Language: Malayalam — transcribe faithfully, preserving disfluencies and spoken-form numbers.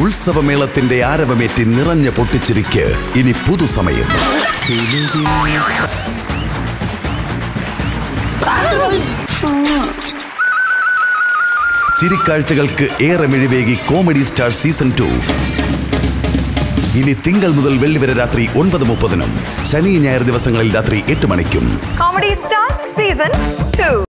ഉത്സവമേളത്തിന്റെ ആരവമേറ്റി നിറഞ്ഞ പൊട്ടിച്ചിരിക്ക് ഇനി പുതുസമയം. ചിരിക്കാഴ്ചകൾക്ക് ഏറെ മിഴിവേകി കോമഡി സ്റ്റാർ സീസൺ ടു ഇനി തിങ്കൾ മുതൽ വെള്ളി വരെ രാത്രി ഒൻപത് മുപ്പതിനും ശനി ഞായർ ദിവസങ്ങളിൽ രാത്രി എട്ട് മണിക്കും. Comedy stars season to.